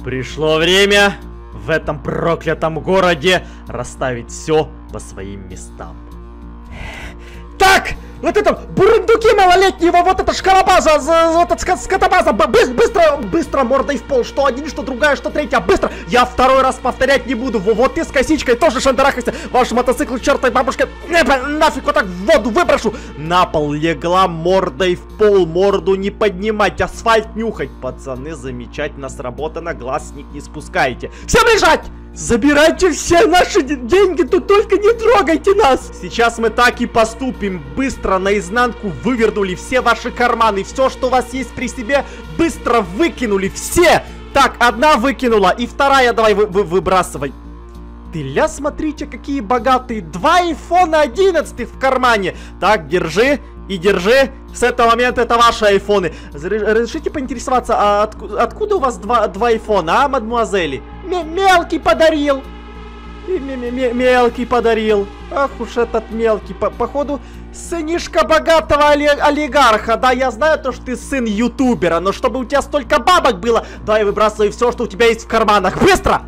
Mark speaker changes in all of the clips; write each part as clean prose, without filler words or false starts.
Speaker 1: Пришло время в этом проклятом городе расставить все по своим местам.
Speaker 2: Так! Вот это бурундуки малолетнего, вот это шкарабаза, вот это скотобаза, быстро мордой в пол, что один, что другая, что третья, быстро, я второй раз повторять не буду, вот ты с косичкой тоже шандарахайся, ваш мотоцикл к чертовой бабушке, нафиг вот так в воду выброшу, на пол легла мордой в пол, морду не поднимать, асфальт нюхать, пацаны, замечательно сработано, глаз с них не спускайте, всем лежать! Забирайте все наши деньги, тут только не трогайте нас! Сейчас мы так и поступим. Быстро наизнанку вывернули все ваши карманы. Все, что у вас есть при себе, быстро выкинули. Все! Так, одна выкинула, и вторая давай выбрасывай. Ты ля, смотрите, какие богатые. 2 iPhone 11 в кармане. Так, держи и держи. С этого момента это ваши айфоны. Разрешите поинтересоваться, а откуда у вас два айфона, а, мадмуазели? Мелкий подарил. Мелкий подарил. Ах уж этот мелкий. Походу, сынишка богатого олигарха. Да, я знаю то, что ты сын ютубера, но чтобы у тебя столько бабок было, давай выбрасывай все, что у тебя есть в карманах. Быстро!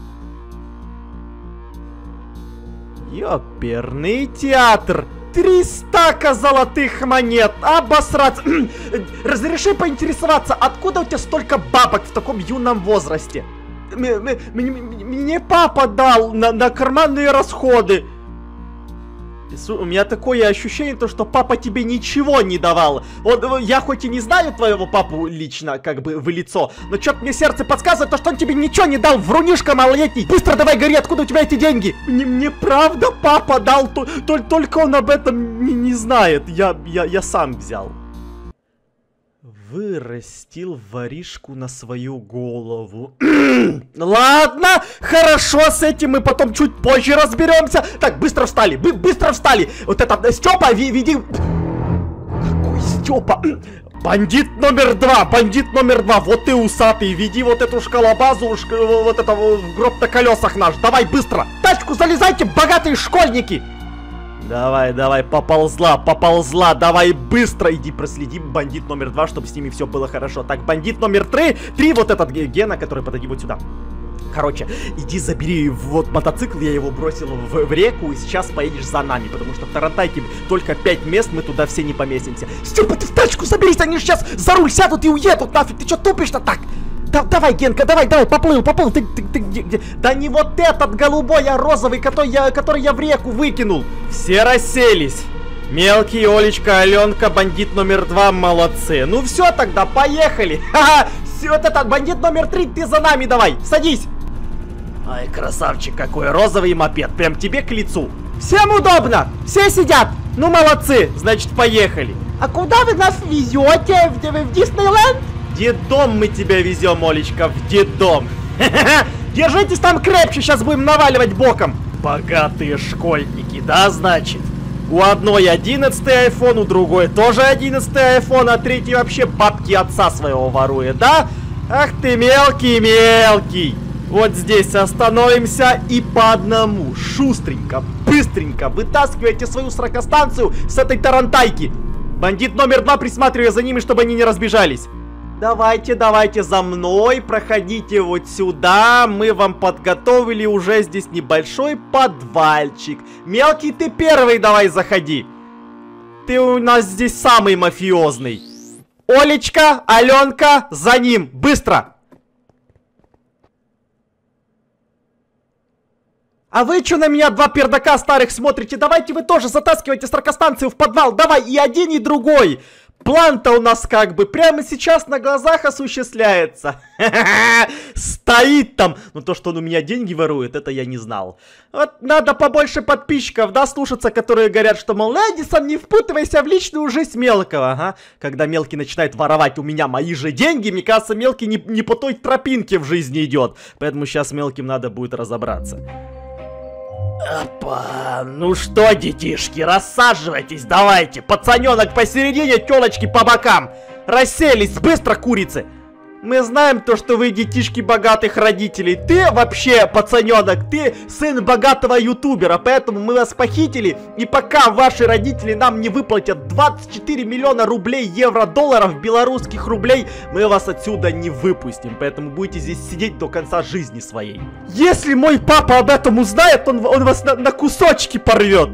Speaker 2: Ёперный театр. 300 золотых монет. Обосраться. Разреши поинтересоваться, откуда у тебя столько бабок в таком юном возрасте? Мне папа дал на карманные расходы. У меня такое ощущение, то, что папа тебе ничего не давал. Я хоть и не знаю твоего папу лично, как бы в лицо, но что-то мне сердце подсказывает, то, что он тебе ничего не дал, врунишка малолетний. Быстро давай гори, откуда у тебя эти деньги? Мне правда папа дал, только он об этом не знает. Я сам взял. Вырастил воришку на свою голову. Ладно, хорошо, с этим мы потом чуть позже разберемся. Так, быстро встали, быстро встали. Вот это, Степа, веди. Какой Степа? Бандит номер 2, вот ты усатый, веди вот эту шкалобазу, вот это гроб на колесах наш. Давай быстро, тачку залезайте, богатые школьники. Давай, поползла, давай быстро, иди проследи бандит номер 2, чтобы с ними все было хорошо. Так, бандит номер 3, вот этот Гена, который подойди вот сюда. Короче, иди забери вот мотоцикл, я его бросил в реку, и сейчас поедешь за нами, потому что в Тарантайке только 5 мест, мы туда все не поместимся. Степа, ты в тачку заберись, они сейчас за руль сядут и уедут, нафиг, ты что тупишь-то так? Давай, Генка, давай, поплыл, ты где? Да не вот этот голубой, а розовый, который я в реку выкинул. Все расселись. Мелкий, Олечка, Аленка, бандит номер 2, молодцы. Ну все тогда, поехали. Ха-ха, вот этот бандит номер 3, ты за нами давай, садись. Ай, красавчик какой, розовый мопед, прям тебе к лицу. Всем удобно, все сидят, ну молодцы, значит поехали. А куда вы нас везете, в Диснейленд? В детдом мы тебя везем, Олечка, в детдом. Держитесь там крепче, сейчас будем наваливать боком. Богатые школьники, да, значит? У одной 11 айфон, у другой тоже 11 айфон, а третий вообще бабки отца своего ворует, да? Ах ты мелкий. Вот здесь остановимся и по одному, шустренько, быстренько вытаскивайте свою сорокостанцию с этой тарантайки. Бандит номер 2, присматривая за ними, чтобы они не разбежались. Давайте за мной, проходите вот сюда, мы вам подготовили уже здесь небольшой подвальчик. Мелкий, ты первый давай заходи. Ты у нас здесь самый мафиозный. Олечка, Аленка, за ним, быстро. А вы что на меня, два пердака старых, смотрите? Давайте вы тоже затаскивайте сорокостанцию в подвал, давай, и один, и другой. План-то у нас как бы прямо сейчас на глазах осуществляется. Стоит там. Но то, что он у меня деньги ворует, это я не знал. Вот надо побольше подписчиков, да, слушаться, которые говорят, что, мол, Эдисон, не впутывайся в личную жизнь мелкого. Ага. Когда мелкий начинает воровать у меня мои же деньги, мне кажется, мелкий не по той тропинке в жизни идет. Поэтому сейчас мелким надо будет разобраться. Опа, ну что, детишки, рассаживайтесь, давайте. Пацаненок посередине, телочки по бокам. Расселись, быстро, курицы. Мы знаем то, что вы детишки богатых родителей. Ты вообще, пацаненок, ты сын богатого ютубера. Поэтому мы вас похитили. И пока ваши родители нам не выплатят 24 миллиона рублей, евро, долларов, белорусских рублей, мы вас отсюда не выпустим. Поэтому будете здесь сидеть до конца жизни своей. Если мой папа об этом узнает, он вас на кусочки порвет.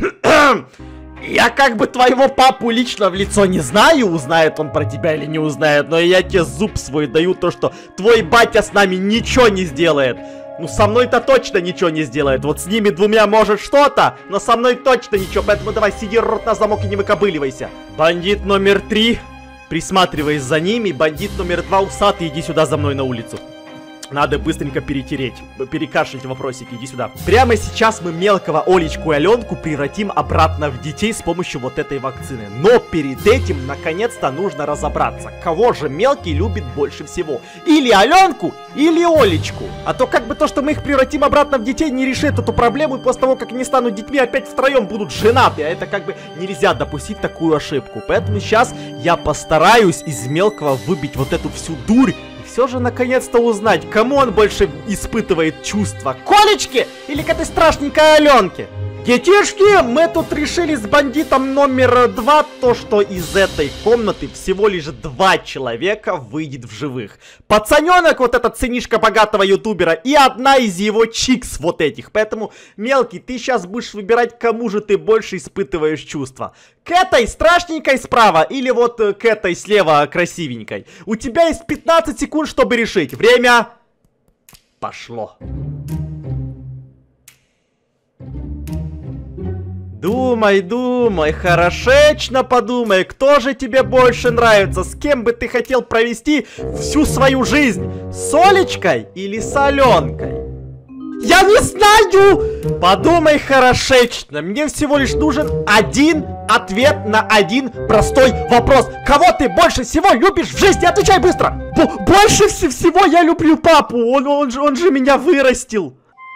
Speaker 2: Я как бы твоего папу лично в лицо не знаю, узнает он про тебя или не узнает, но я тебе зуб свой даю, то что твой батя с нами ничего не сделает. Ну, со мной-то точно ничего не сделает. Вот с ними двумя может что-то, но со мной точно ничего, поэтому давай сиди рот на замок и не выкобыливайся. Бандит номер 3, присматриваясь за ними, бандит номер 2, усатый, иди сюда за мной на улицу. Надо быстренько перекашлять вопросики, иди сюда. Прямо сейчас мы мелкого Олечку и Аленку превратим обратно в детей с помощью вот этой вакцины. Но перед этим, наконец-то, нужно разобраться, кого же мелкий любит больше всего. Или Аленку, или Олечку. А то как бы то, что мы их превратим обратно в детей, не решит эту проблему, и после того, как они станут детьми, опять втроем будут женаты. А это как бы нельзя допустить такую ошибку. Поэтому сейчас я постараюсь из мелкого выбить вот эту всю дурь. Все же наконец-то узнать, кому он больше испытывает чувства. К Олечке или к этой страшненькой Аленке? Детишки, мы тут решили с бандитом номер 2 то, что из этой комнаты всего лишь 2 человека выйдет в живых. Пацаненок, вот этот сынишка богатого ютубера, и одна из его чикс вот этих. Поэтому, мелкий, ты сейчас будешь выбирать, кому же ты больше испытываешь чувства. К этой страшненькой справа или вот к этой слева красивенькой. У тебя есть 15 секунд, чтобы решить. Время пошло. Думай, думай, хорошечно подумай, кто же тебе больше нравится, с кем бы ты хотел провести всю свою жизнь, с Олечкой или с Аленкой? Я не знаю! Подумай хорошечно, мне всего лишь нужен один ответ на один простой вопрос. Кого ты больше всего любишь в жизни? Отвечай быстро! Больше всего я люблю папу, он же меня вырастил.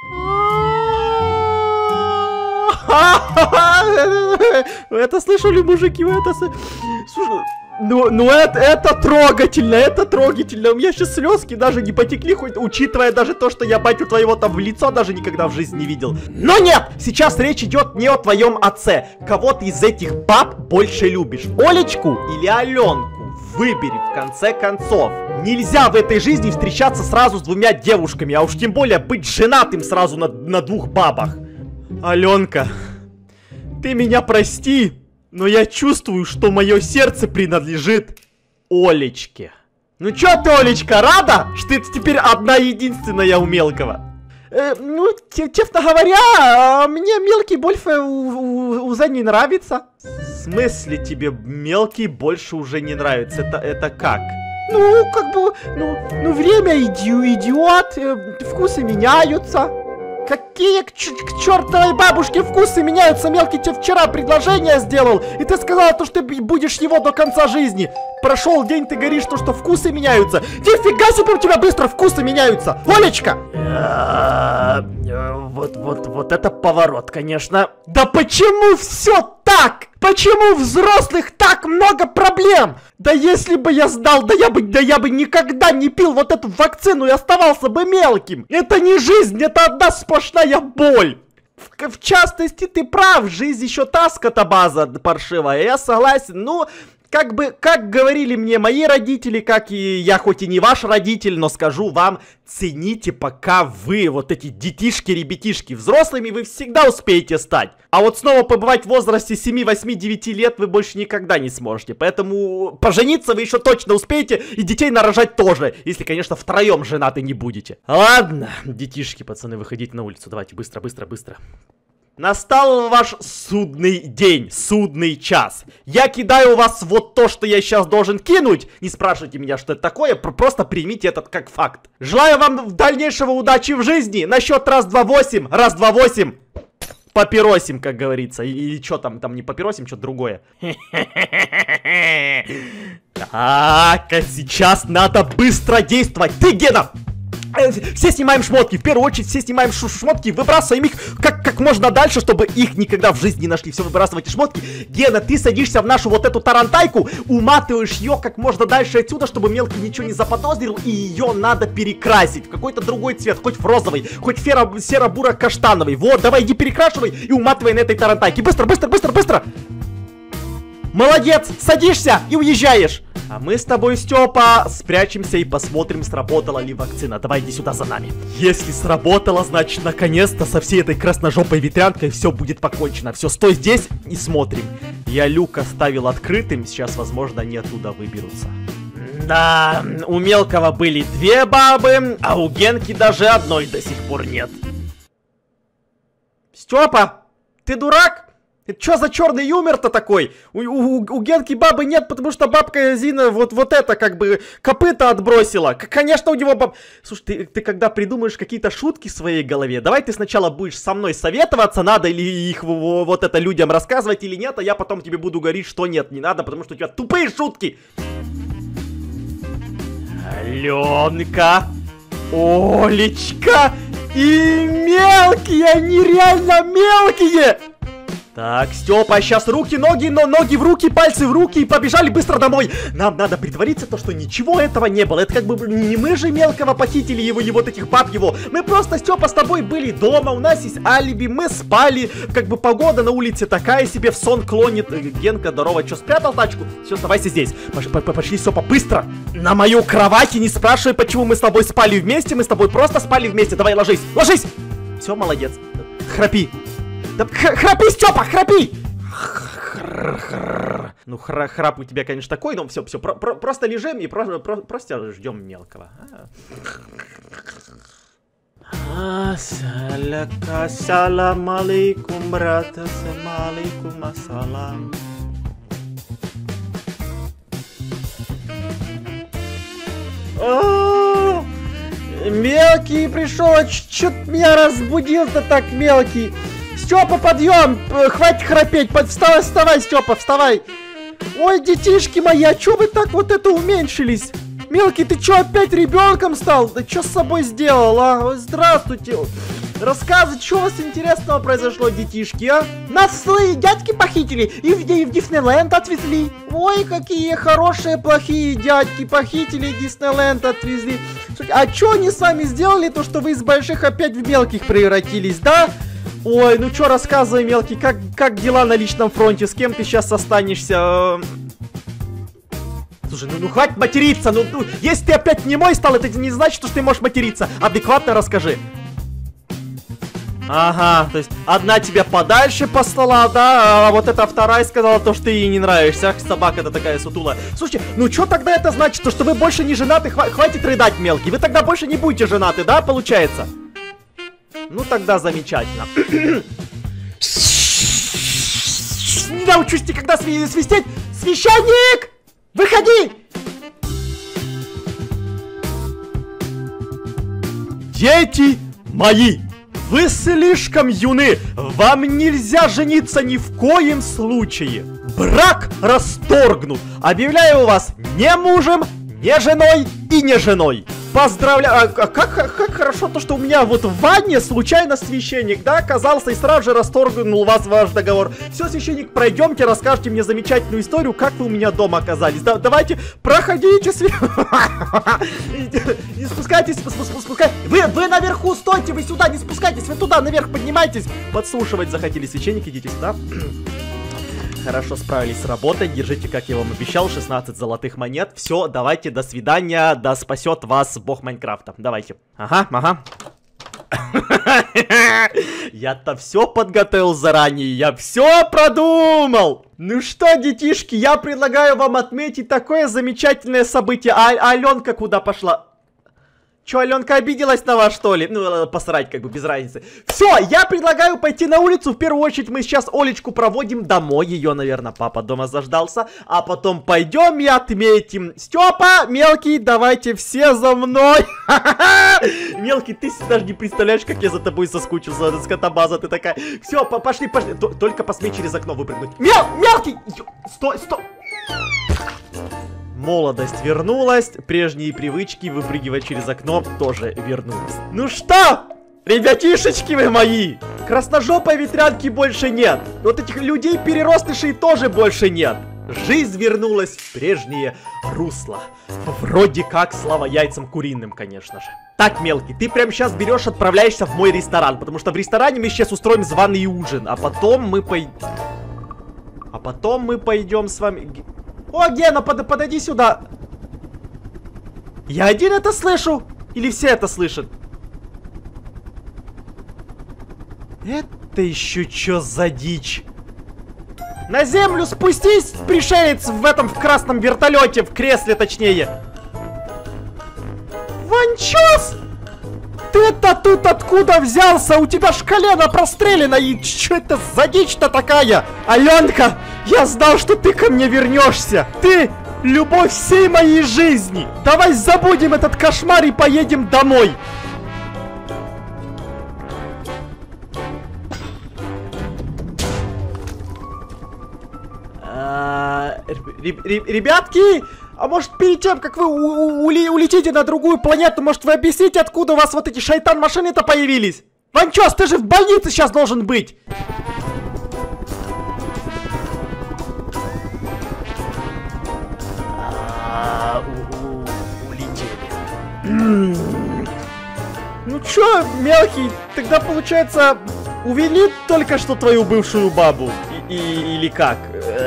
Speaker 2: Это слышали, мужики? Слушай, ну это трогательно, это трогательно. У меня сейчас слезки даже не потекли, хоть учитывая даже то, что я батю твоего там в лицо даже никогда в жизни не видел. Но нет, сейчас речь идет не о твоем отце. Кого ты из этих баб больше любишь? Олечку или Аленку? Выбери в конце концов. Нельзя в этой жизни встречаться сразу с 2 девушками, а уж тем более быть женатым сразу на 2 бабах. Аленка, ты меня прости, но я чувствую, что мое сердце принадлежит Олечке. Ну чё ты, Олечка, рада, что ты теперь одна единственная у мелкого? Ну, честно говоря, мне мелкий больше уже не нравится. В смысле тебе мелкий больше уже не нравится? Это как? Ну, как бы, ну время идет, вкусы меняются. Какие к чертовой бабушке вкусы меняются? Мелкий тебе вчера предложение сделал, и ты сказала, то, что ты будешь его до конца жизни. Прошел день, ты говоришь, что вкусы меняются. Нифига себе, у тебя быстро вкусы меняются. Олечка! Вот это поворот, конечно. Да почему все так? Почему у взрослых так много проблем? Да если бы я знал, да я бы никогда не пил вот эту вакцину и оставался бы мелким. Это не жизнь, это одна сплошная боль. В частности, ты прав, жизнь еще та скотобаза паршивая, я согласен, ну... Как говорили мне мои родители, как и я, хоть и не ваш родитель, но скажу вам, цените, пока вы, вот эти детишки-ребятишки, взрослыми вы всегда успеете стать. А вот снова побывать в возрасте 7, 8, 9 лет вы больше никогда не сможете. Поэтому пожениться вы еще точно успеете, и детей нарожать тоже, если, конечно, втроем женаты не будете. Ладно, детишки, пацаны, выходите на улицу, давайте, быстро. Настал ваш судный день, судный час. Я кидаю вас вот то, что я сейчас должен кинуть. Не спрашивайте меня, что это такое, просто примите этот как факт. Желаю вам дальнейшего удачи в жизни. На счет раз, два, 8. Раз, 2, 8. Папиросим, как говорится. Или что там не папиросим, что-то другое. Так, а сейчас надо быстро действовать. Ты, Гена! Все снимаем шмотки, в первую очередь все снимаем шмотки, выбрасываем их как можно дальше, чтобы их никогда в жизни не нашли. Все, выбрасывайте шмотки. Гена, ты садишься в нашу вот эту тарантайку, уматываешь ее как можно дальше отсюда, чтобы мелкий ничего не заподозрил, и ее надо перекрасить в какой-то другой цвет, хоть в розовый, хоть серо-буро-каштановый. Вот, давай, иди перекрашивай и уматывай на этой тарантайке. Быстро, быстро, быстро, быстро! Молодец, садишься и уезжаешь. А мы с тобой, Степа, спрячемся и посмотрим, сработала ли вакцина. Давай, иди сюда за нами. Если сработала, значит, наконец-то со всей этой красножопой ветрянкой все будет покончено. Все, стой здесь и смотрим. Я люк оставил открытым, сейчас, возможно, они оттуда выберутся. Да, у мелкого были 2 бабы, а у Генки даже одной до сих пор нет. Степа, ты дурак? Это что за черный юмор-то такой? У Генки бабы нет, потому что бабка Зина вот это как бы копыта отбросила. Конечно, у него баб... Слушай, ты когда придумаешь какие-то шутки в своей голове, давай ты сначала будешь со мной советоваться, надо ли их вот это людям рассказывать или нет, а я потом тебе буду говорить, что нет, не надо, потому что у тебя тупые шутки. Аленка, Олечка и мелкие, они реально мелкие. Так, Степа, сейчас руки, ноги, ноги в руки, пальцы в руки и побежали быстро домой. Нам надо притвориться, то, что ничего этого не было. Это как бы не мы же мелкого похитили его, и вот этих баб его. Мы просто, Степа, с тобой были дома, у нас есть алиби, мы спали. Как бы погода на улице такая себе, в сон клонит. Генка, здорово, что, спрятал тачку? Все, оставайся здесь. Пошли, Степа, быстро. На мою кровать и не спрашивай, почему мы с тобой спали вместе. Мы с тобой просто спали вместе. Давай, ложись, ложись. Все, молодец. Храпи. Да храпи, Степа, храпи! Ну, храп у тебя, конечно, такой, но все, просто лежим и просто ждем мелкого. Ассалям алейкум, брат, алейкум ассалам. Мелкий пришел, чё меня разбудил-то так, мелкий? Степа, подъем! Хватит храпеть! Вставай, вставай, Степа, вставай! Ой, детишки мои, а чё вы так вот это уменьшились? Мелкий, ты чё, опять ребенком стал? Да чё с собой сделал, а? Здравствуйте! Рассказывай, что у вас интересного произошло, детишки, а? Нас злые дядьки похитили и в Диснейленд отвезли. Ой, какие хорошие, плохие дядьки, похитили и Диснейленд отвезли. А чё они с вами сделали, то что вы из больших опять в мелких превратились, да? Ой, ну чё, рассказывай, мелкий, как дела на личном фронте, с кем ты сейчас останешься? Слушай, ну хватит материться, ну если ты опять немой стал, это не значит, что ты можешь материться. Адекватно расскажи. Ага, то есть одна тебя подальше послала, да, а вот эта вторая сказала то, что ты ей не нравишься. Ах, собака-то такая сутулая. Слушайте, ну что тогда это значит, то, что вы больше не женаты? Хватит рыдать, мелкий, вы тогда больше не будете женаты, да, получается? Ну тогда замечательно. Не научусь никогда свистеть. Священник! Выходи! Дети мои! Вы слишком юны! Вам нельзя жениться ни в коем случае! Брак расторгнут! Объявляю вас не мужем, не женой и не женой! Поздравляю! А как хорошо то, что у меня вот в ванне случайно священник, да, оказался и сразу же расторгнул вас ваш договор. Все, священник, пройдемте, расскажите мне замечательную историю, как вы у меня дома оказались. Да, давайте, проходите, не спускайтесь, вы наверху стойте, вы сюда не спускайтесь, вы туда наверх поднимайтесь. Подслушивать захотели, священник, идите сюда. Хорошо справились с работой, держите, как я вам обещал, 16 золотых монет. Все, давайте, до свидания, да спасет вас бог Майнкрафта. Давайте. Ага. Я-то все подготовил заранее, я все продумал. Ну что, детишки, я предлагаю вам отметить такое замечательное событие. А Аленка куда пошла? Че, Аленка обиделась на вас, что ли? Ну, посрать, как бы, без разницы. Все, я предлагаю пойти на улицу. В первую очередь мы сейчас Олечку проводим домой. Ее, наверное, папа дома заждался. А потом пойдем и отметим. Степа, мелкий, давайте все за мной. Мелкий, ты даже не представляешь, как я за тобой соскучился. Скотобаза ты такая. Все, пошли. Только посмей через окно выпрыгнуть. Мелкий! Стой. Молодость вернулась, прежние привычки выпрыгивать через окно тоже вернулись. Ну что, ребятишечки вы мои, красножопой ветрянки больше нет. Вот этих людей-переростышей тоже больше нет. Жизнь вернулась в прежнее русло. Вроде как, слава яйцам куриным, конечно же. Так, мелкий, ты прямо сейчас берешь, отправляешься в мой ресторан, потому что в ресторане мы сейчас устроим званый ужин, а потом мы пойдем с вами... О, Гена, подойди сюда. Я один это слышу? Или все это слышат? Это еще что за дичь? На землю спустись, пришелец, в красном вертолете, в кресле точнее. Ванчос! Ты-то тут откуда взялся? У тебя ж колено прострелено, и что это за дичь-то такая? Аленка, я знал, что ты ко мне вернешься. Ты любовь всей моей жизни. Давай забудем этот кошмар и поедем домой. Ребятки, а может перед тем, как вы улетите на другую планету, может вы объясните, откуда у вас вот эти шайтан-машины-то появились? Ванчос, ты же в больнице сейчас должен быть! Улетели. Ну чё, мелкий, тогда получается, увели только что твою бывшую бабу? Или как?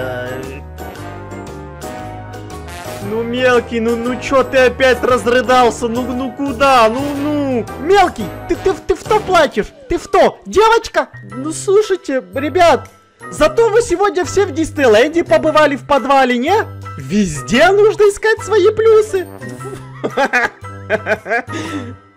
Speaker 2: Ну, мелкий, ну чё ты опять разрыдался? Ну куда? Ну. Мелкий, ты в то плачешь? Ты в то? Девочка? Ну, слушайте, ребят, зато вы сегодня все в Диснейленде побывали в подвале, не? Везде нужно искать свои плюсы.